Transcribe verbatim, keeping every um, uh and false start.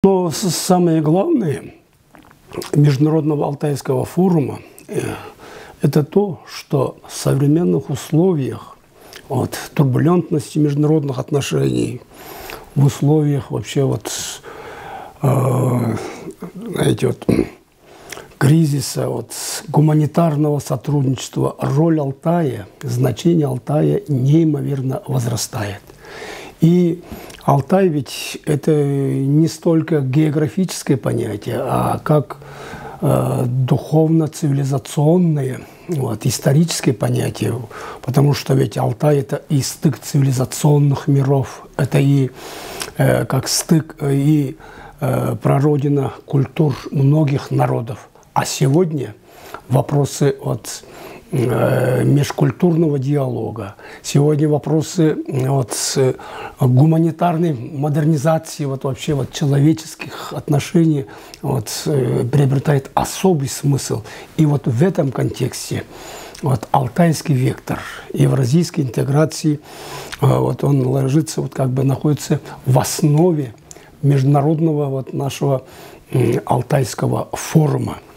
Но самое главное Международного Алтайского форума – это то, что в современных условиях вот, турбулентности международных отношений, в условиях вообще вот, э, знаете, вот, кризиса, вот, гуманитарного сотрудничества, роль Алтая, значение Алтая неимоверно возрастает. И Алтай ведь это не столько географическое понятие, а как э, духовно-цивилизационное, вот, историческое понятие, потому что ведь Алтай – это и стык цивилизационных миров, это и э, как стык и э, прародина культур многих народов. А сегодня вопросы от э, межкультурного диалога, сегодня вопросы от гуманитарной модернизации, вот вообще вот человеческих отношений вот, э, приобретает особый смысл. И вот в этом контексте вот, алтайский вектор евразийской интеграции, э, вот он ложится, вот как бы находится в основе международного вот нашего э, алтайского форума.